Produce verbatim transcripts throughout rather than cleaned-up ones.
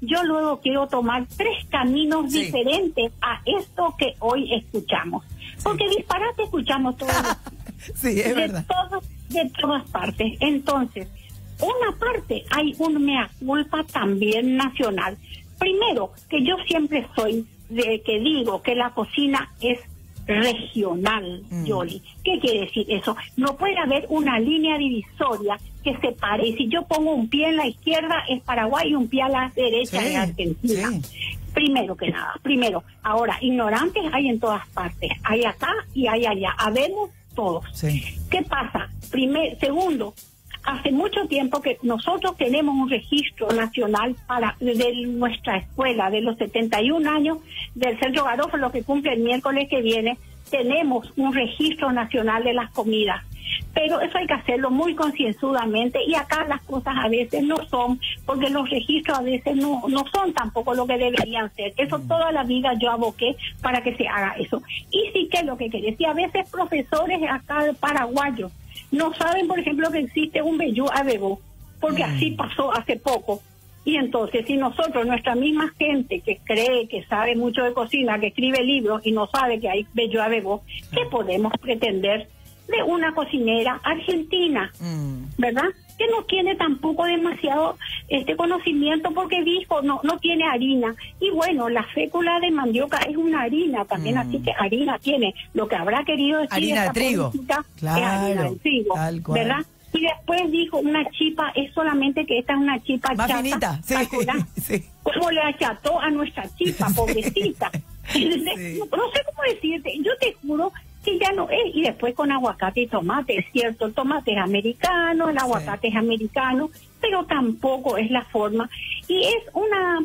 yo luego quiero tomar tres caminos sí. diferentes a esto que hoy escuchamos. Porque sí. disparate escuchamos todos sí, es de, verdad. todo, de todas partes. Entonces, una parte, hay un mea culpa también nacional. Primero, que yo siempre soy de que digo que la cocina es regional, mm. Yoli. ¿Qué quiere decir eso? No puede haber una línea divisoria que separe. Y si yo pongo un pie en la izquierda es Paraguay y un pie a la derecha sí, es Argentina. Sí. Primero que nada, primero. Ahora, ignorantes hay en todas partes. Hay acá y hay allá. Habemos todos. Sí. ¿Qué pasa? Primer, segundo, hace mucho tiempo que nosotros tenemos un registro nacional para de nuestra escuela, de los setenta y un años del Centro Garofalo, que cumple el miércoles que viene, tenemos un registro nacional de las comidas. Pero eso hay que hacerlo muy concienzudamente, y acá las cosas a veces no son, porque los registros a veces no, no son tampoco lo que deberían ser. Eso toda la vida yo aboqué para que se haga eso. Y sí que lo que quería decir, a veces profesores acá paraguayos no saben, por ejemplo, que existe un vellú a bebó, porque mm. así pasó hace poco. Y entonces, si nosotros, nuestra misma gente que cree que sabe mucho de cocina, que escribe libros y no sabe que hay vellú a bebó, ¿qué podemos pretender de una cocinera argentina? Mm. ¿Verdad? Que no tiene tampoco demasiado este conocimiento, porque dijo, no no tiene harina. Y bueno, la fécula de mandioca es una harina también, mm. así que harina tiene. Lo que habrá querido decir harina de trigo. Claro, es harina de trigo, ¿verdad? Y después dijo, una chipa es solamente que esta es una chipa más chata. Finita, sí, sí. ¿Cómo le acható a nuestra chipa, pobrecita? Sí. No, no sé cómo decirte, yo te juro que ya no es. Y después con aguacate y tomate, es cierto, el tomate es americano, el aguacate sí. es americano, pero tampoco es la forma. Y es una,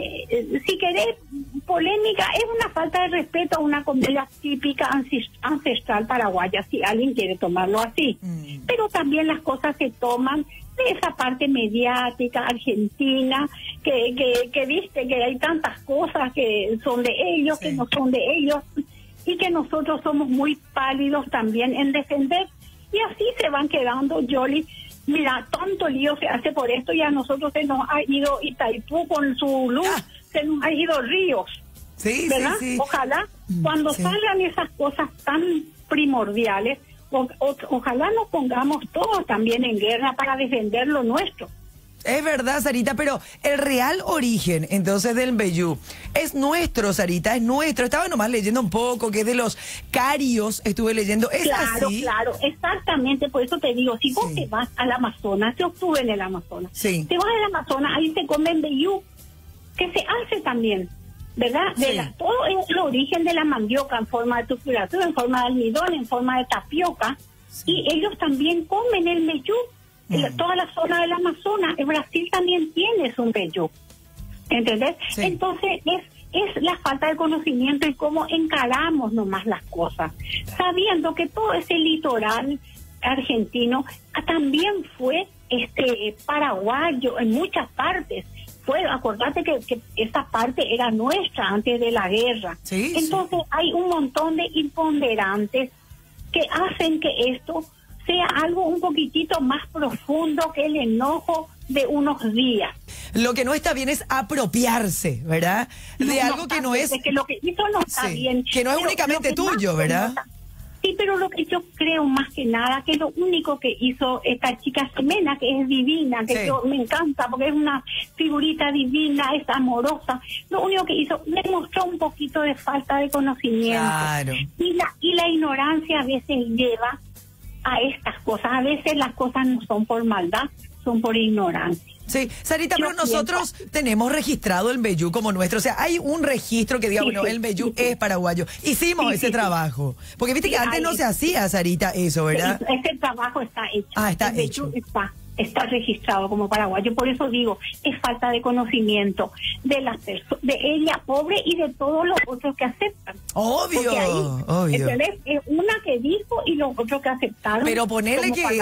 eh, si querés, polémica, es una falta de respeto a una comida típica ancestral paraguaya, si alguien quiere tomarlo así. Mm. Pero también las cosas se toman de esa parte mediática argentina, que, que, que viste que hay tantas cosas que son de ellos, sí. que no son de ellos, y que nosotros somos muy pálidos también en defender, y así se van quedando, Yoli. Mira, tanto lío se hace por esto, y a nosotros se nos ha ido Itaipú con su luz, ah. se nos ha ido Ríos, sí, ¿verdad? Sí, sí. Ojalá cuando sí. salgan esas cosas tan primordiales, o, o, ojalá nos pongamos todos también en guerra para defender lo nuestro. Es verdad, Sarita, pero el real origen, entonces, del mbejú es nuestro, Sarita, es nuestro. Estaba nomás leyendo un poco, que es de los carios, estuve leyendo. ¿Es claro, así? Claro, exactamente, por eso te digo, si sí. vos te vas al Amazonas, yo estuve en el Amazonas, sí. te vas al Amazonas, ahí se come mbejú, que se hace también, ¿verdad? De sí. la, todo es el origen de la mandioca, en forma de tufuratura, en forma de almidón, en forma de tapioca, sí. y ellos también comen el mbejú. Mm. Toda la zona del Amazonas, en Brasil también tiene un mbejú, ¿entendés? Sí. Entonces es es la falta de conocimiento y cómo encaramos nomás las cosas, sabiendo que todo ese litoral argentino también fue este paraguayo en muchas partes. Fue, acordate que, que esa parte era nuestra antes de la guerra. Sí, Entonces sí. hay un montón de imponderantes que hacen que esto sea algo un poquitito más profundo que el enojo de unos días. Lo que no está bien es apropiarse, ¿verdad? De no, algo no, que no es... que lo que hizo no está sí, bien. que no es únicamente tuyo, ¿verdad? No, sí, pero lo que yo creo más que nada, que lo único que hizo esta chica Ximena, que es divina, que sí. yo me encanta, porque es una figurita divina, es amorosa, lo único que hizo, le mostró un poquito de falta de conocimiento. Claro. Y la, y la ignorancia a veces lleva a estas cosas. A veces las cosas no son por maldad, son por ignorancia. Sí, Sarita, Yo pero nosotros pienso. tenemos registrado el mbejú como nuestro. O sea, hay un registro que diga, sí, bueno, sí, el mbejú sí, es paraguayo. Hicimos sí, ese sí, trabajo. Porque viste sí, que antes hay, no se hacía, Sarita, eso, ¿verdad? Ese trabajo está hecho. Ah, está el hecho. Está, está registrado como paraguayo. Por eso digo, es falta de conocimiento de la perso- de ella pobre y de todos los otros que aceptan. Obvio, ahí, obvio. Es una que dijo y los otros que aceptaron. Pero ponele que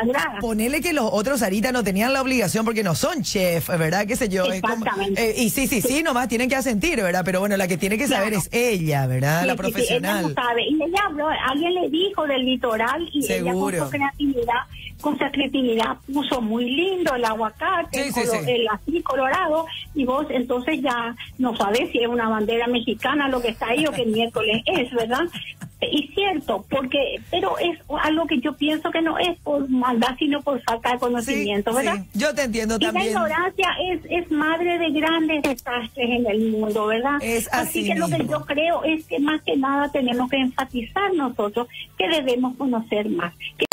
ponele que los otros, Sarita, no tenían la obligación porque no son chef, ¿verdad? ¿Qué sé yo? Exactamente. Como, eh, y sí, sí, sí, nomás tienen que asentir, ¿verdad? Pero bueno, la que tiene que saber claro. es ella, ¿verdad? Sí, la sí, profesional. Sí, ella no sabe. Y ella habló, alguien le dijo del litoral y Seguro. ella con su creatividad con esa creatividad puso muy lindo el aguacate, Sí, el, sí, colo- sí. el así colorado, y vos entonces ya no sabés si es una bandera mexicana lo que está ahí o qué miércoles es, ¿verdad? Y cierto, porque, pero es algo que yo pienso que no es por maldad, sino por falta de conocimiento, Sí, ¿verdad? sí, yo te entiendo Y la también. ignorancia es, es madre de grandes desastres en el mundo, ¿verdad? Es así que lo que mismo. yo creo es que más que nada tenemos que enfatizar nosotros que debemos conocer más. Que